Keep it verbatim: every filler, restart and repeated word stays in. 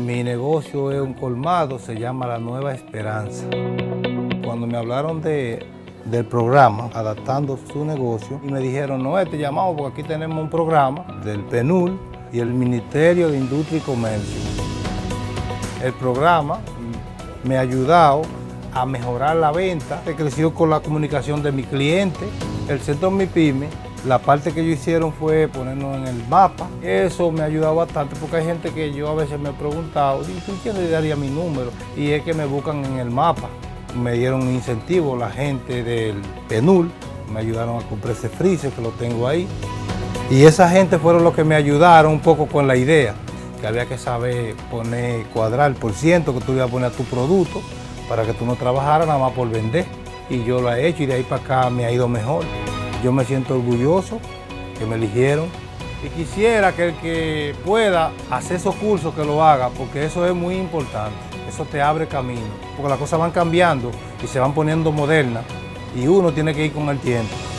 Mi negocio es un colmado, se llama La Nueva Esperanza. Cuando me hablaron de, del programa, adaptando su negocio, y me dijeron, no, te llamamos porque aquí tenemos un programa del PNUD y el Ministerio de Industria y Comercio. El programa me ha ayudado a mejorar la venta, he crecido con la comunicación de mi cliente, el sector MIPYME. La parte que ellos hicieron fue ponernos en el mapa. Eso me ha ayudado bastante porque hay gente que yo a veces me he preguntado, ¿y tú quién le daría mi número? Y es que me buscan en el mapa. Me dieron un incentivo la gente del PNUD, me ayudaron a comprar ese freezer que lo tengo ahí. Y esa gente fueron los que me ayudaron un poco con la idea, que había que saber poner, cuadrar el por ciento que tú ibas a poner a tu producto para que tú no trabajaras nada más por vender. Y yo lo he hecho y de ahí para acá me ha ido mejor. Yo me siento orgulloso que me eligieron y quisiera que el que pueda hacer esos cursos que lo haga, porque eso es muy importante, eso te abre camino, porque las cosas van cambiando y se van poniendo modernas y uno tiene que ir con el tiempo.